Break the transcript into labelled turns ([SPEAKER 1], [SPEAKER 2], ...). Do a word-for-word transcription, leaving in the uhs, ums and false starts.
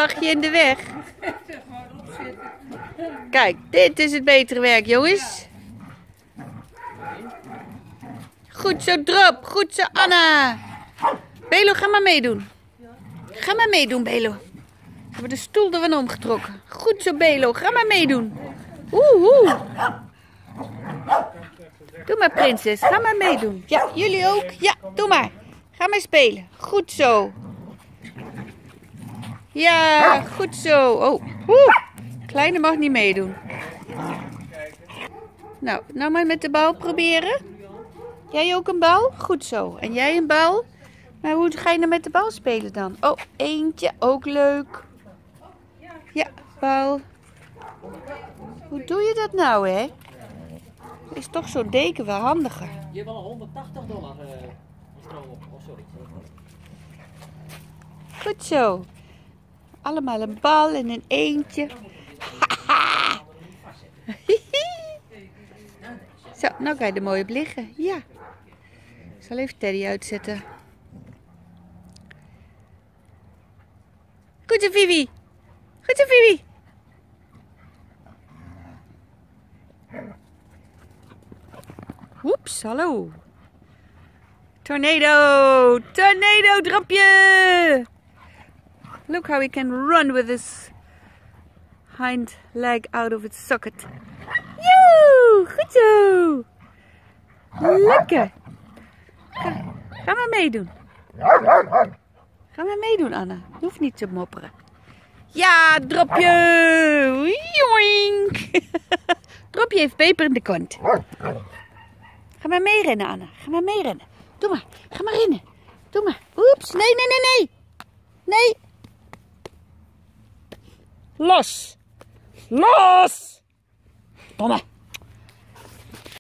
[SPEAKER 1] lag je in de weg. Kijk, dit is het betere werk, jongens. Goed zo, Drop. Goed zo, Anna. Belo, ga maar meedoen. Ga maar meedoen, Belo. We hebben de stoel ervan omgetrokken. Goed zo, Belo. Ga maar meedoen. Oeh, oeh. Doe maar, prinses. Ga maar meedoen. Ja, jullie ook. Ja, doe maar. Ga maar spelen. Goed zo. Ja, goed zo. Oh, oeh. Kleine mag niet meedoen. Nou, nou maar met de bal proberen. Jij ook een bal? Goed zo. En jij een bal? Maar hoe ga je nou met de bal spelen dan? Oh, eentje. Ook leuk. Ja, bal. Hoe doe je dat nou, hè? Is toch zo'n deken wel handiger.
[SPEAKER 2] Je hebt wel honderdtachtig dollar uh, stroom op. Oh, sorry.
[SPEAKER 1] Goed zo. Allemaal een bal en een eentje. Zo, nou ga je er mooi op liggen. Ja. Ik zal even Teddy uitzetten. Goed zo, Vivi. Goed zo, Vivi. Oeps, hallo. Tornado. Tornado, Dropje. Look how he can run with his hind leg out of its socket. Joe, goed zo. Lekker. Ga, ga maar meedoen. Ga maar meedoen, Anna. Je hoeft niet te mopperen. Ja, Dropje. Joink. Dropje heeft peper in de kont. Ga maar meerennen, Anna. Ga maar meerennen. Doe maar. Ga maar rennen. Doe maar. Oeps. Nee, nee, nee, nee. Nee. Los. Los. Domme.